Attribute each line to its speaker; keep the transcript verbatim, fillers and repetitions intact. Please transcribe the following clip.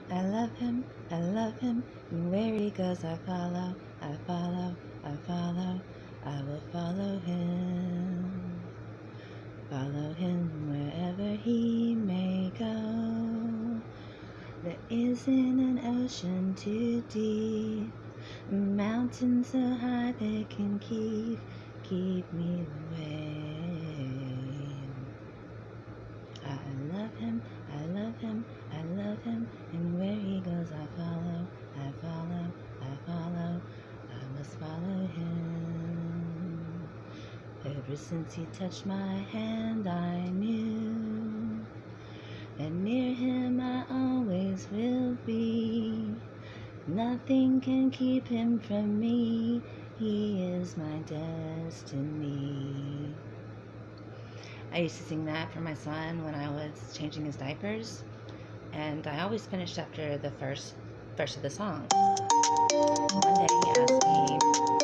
Speaker 1: I love him, I love him, and where he goes I follow, I follow, I follow, I will follow him. Follow him wherever he may go. There isn't an ocean too deep, mountains so high they can keep, keep me away. I love him, I love him, I love him, and where he goes I follow, I follow, I follow, I must follow him. Ever since he touched my hand I knew, and near him I always will be. Nothing can keep him from me, he is my destiny. I used to sing that for my son when I was changing his diapers, and I always finished after the first verse of the song. One day he asked me,